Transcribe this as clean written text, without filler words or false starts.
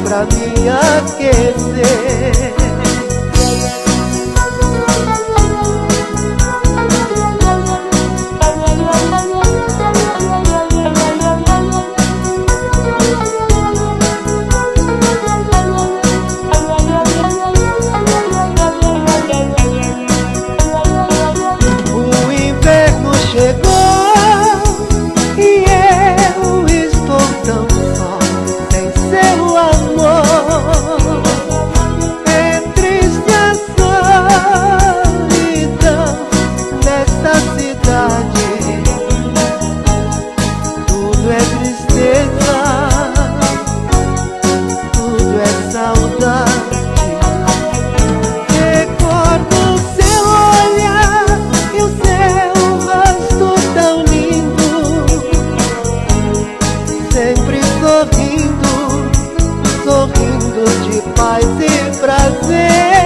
pra me aquecer. O inverno chegou e eu estou tão só, sem seu amor. É triste a solidão nessa cidade. Tudo é tristeza, tudo é saudade. Recordo seu olhar e o seu rosto tão lindo, sempre sorrindo, sorrindo de paz e prazer.